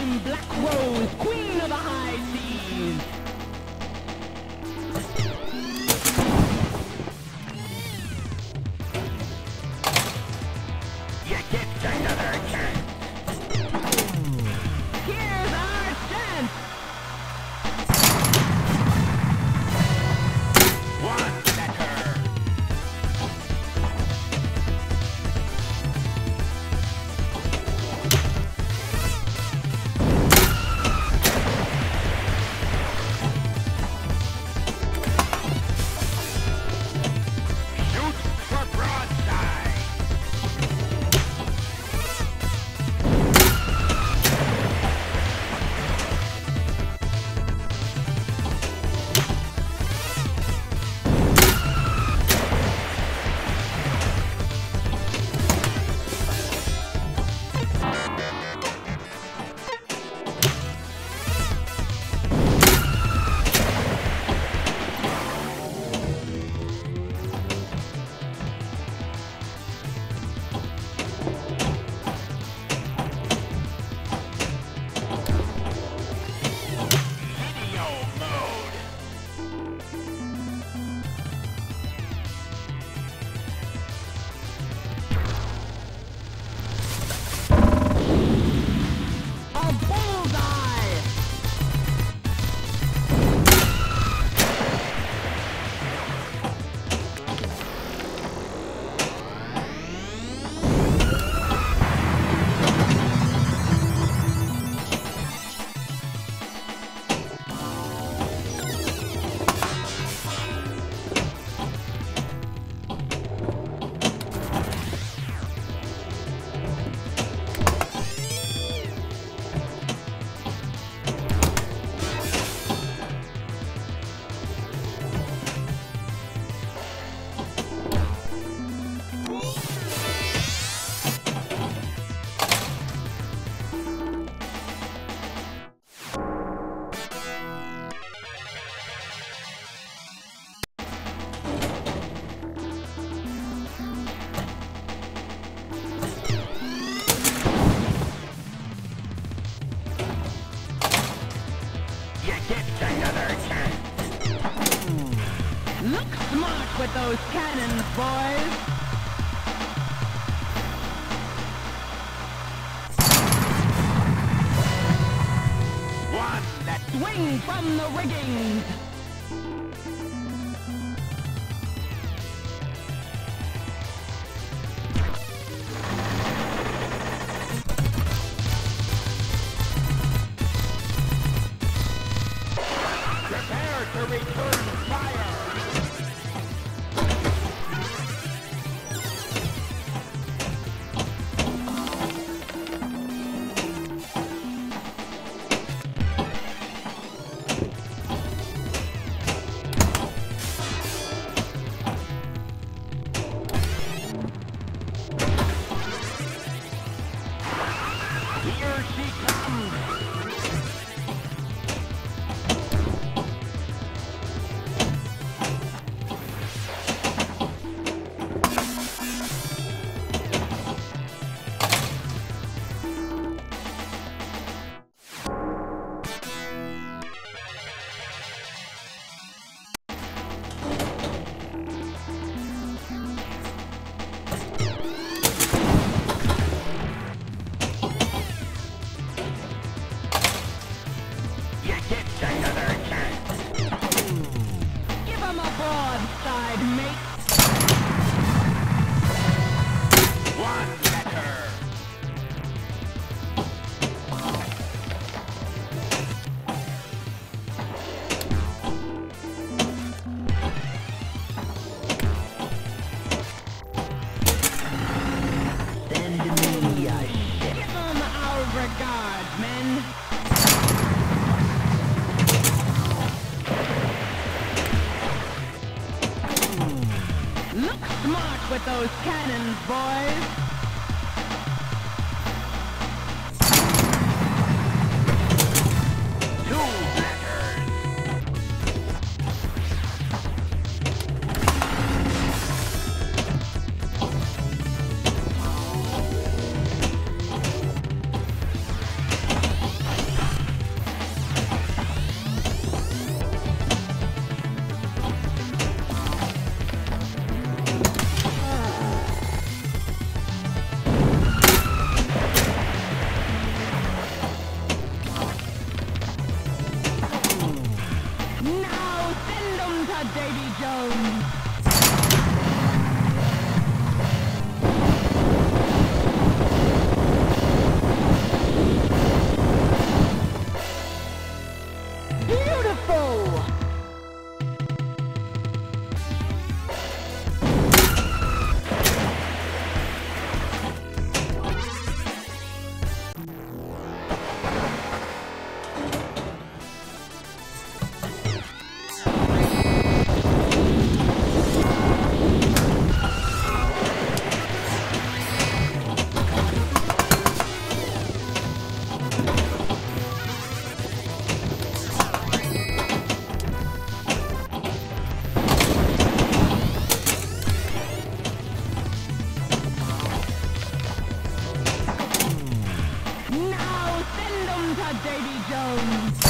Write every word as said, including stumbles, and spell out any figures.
I'm Black Rose, queen of the high seas. You get another chance. Here's our chance. One letter. Shoot for broadside. Video mode. A bullseye. You get another chance. Look smart with those cannons, boys. One letter. Swing from the rigging. Prepare to return fire. Here she comes. You get another chance. Give 'em a broadside, mate. One letter. Send me a ship. Give 'em our regards, men. Look smart with those cannons, boys. Two letters. Jones. Beautiful! Now send them to Davy Jones.